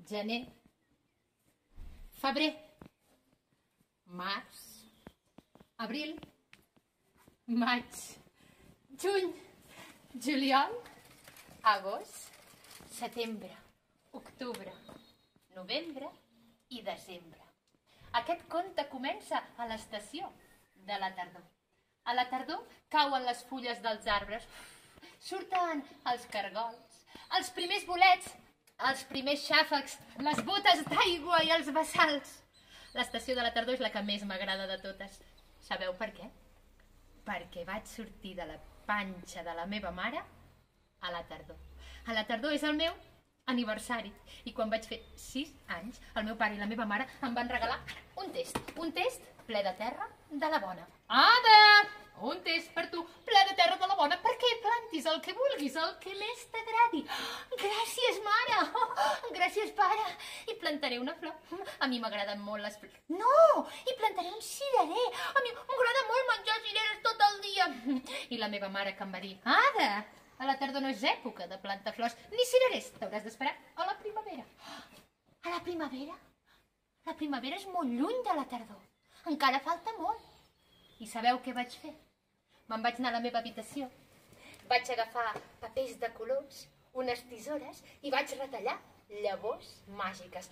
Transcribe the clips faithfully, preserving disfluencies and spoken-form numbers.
gener, febrer, març, abril, maig, juny, juliol, agost, setembre, octubre, novembre i desembre. Aquest conte comença a l'estació de la tardor. A la tardor cauen les fulles dels arbres, surten els cargols, els primers bolets, els primers xàfecs, les botes d'aigua i els bassals. L'estació de la tardor és la que més m'agrada de totes. Sabeu per què? Perquè vaig sortir de la panxa de la meva mare a la tardor. A la tardor és el meu aniversari. I quan vaig fer sis anys, el meu pare i la meva mare em van regalar un test. Un test ple de terra de la bona. Ada! Un test per tu, ple de terra de la bona, perquè plantis el que vulguis, el que més t'agradi. Gràcies, mare! Gràcies, pare! I plantaré una flor. A mi m'agraden molt les flors. No! I plantaré un cirerer. A mi m'agrada molt menjar cireres tot el dia. I la meva mare que em va dir, Ada, a la tardor no és època de plantar flors ni cirerers. T'hauràs d'esperar a la primavera. A la primavera? La primavera és molt lluny de la tardor. Encara falta molt. I sabeu què vaig fer? Me'n vaig anar a la meva habitació, vaig agafar papers de colors, unes tisores i vaig retallar llavors màgiques.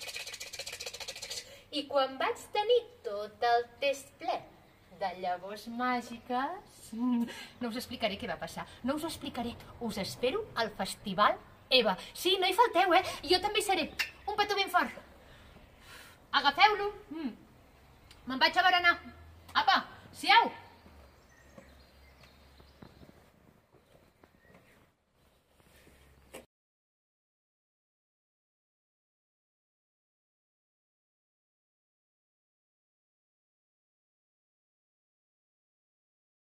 I quan vaig tenir tot el test ple de llavors màgiques, no us explicaré què va passar, no us ho explicaré, us espero al Festival Eva. Sí, no hi falteu, eh? Jo també hi seré. Un petó ben fort. Agafeu-lo. Me'n vaig a berenar. Apa, siau!